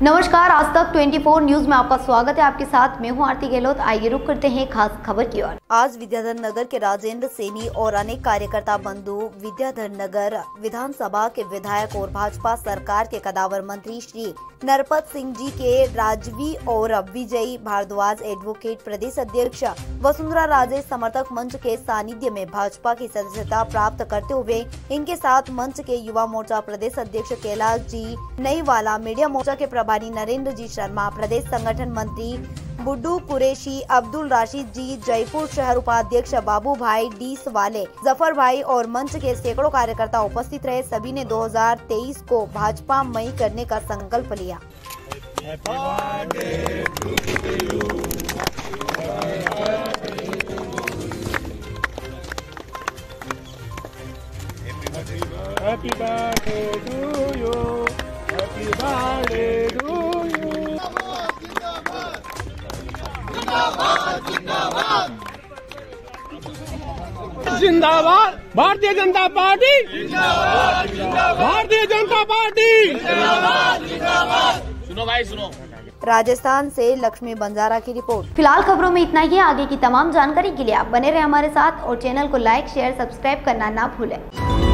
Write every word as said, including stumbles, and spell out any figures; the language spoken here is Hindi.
नमस्कार, आज तक चौबीस न्यूज में आपका स्वागत है। आपके साथ मैं हूं आरती गहलोत। आइए रुक करते हैं खास खबर की ओर। आज विद्याधर नगर के राजेंद्र सैनी और अनेक कार्यकर्ता बंधु विद्याधर नगर विधानसभा के विधायक और भाजपा सरकार के कदावर मंत्री श्री नरपत सिंह जी के राजवी और विजयी भारद्वाज एडवोकेट प्रदेश अध्यक्ष वसुंधरा राजे समर्थक मंच के सानिध्य में भाजपा की सदस्यता प्राप्त करते हुए इनके साथ मंच के युवा मोर्चा प्रदेश अध्यक्ष कैलाश जी नईवाला, मीडिया मोर्चा के प्रभारी नरेंद्र जी शर्मा, प्रदेश संगठन मंत्री बुड्डू कुरैशी, अब्दुल राशिद जी, जयपुर शहर उपाध्यक्ष बाबू भाई डीस वाले, जफर भाई और मंच के सैकड़ों कार्यकर्ता उपस्थित रहे। सभी ने दो हज़ार तेईस को भाजपा मई करने का संकल्प लिया। Happy birthday to you. Happy birthday to you. जिंदाबाद भारतीय जनता पार्टी, भारतीय जनता पार्टी। सुनो भाई सुनो। राजस्थान से लक्ष्मी बंजारा की रिपोर्ट। फिलहाल खबरों में इतना ही। आगे की तमाम जानकारी के लिए आप बने रहे हमारे साथ और चैनल को लाइक, शेयर, सब्सक्राइब करना ना भूलें।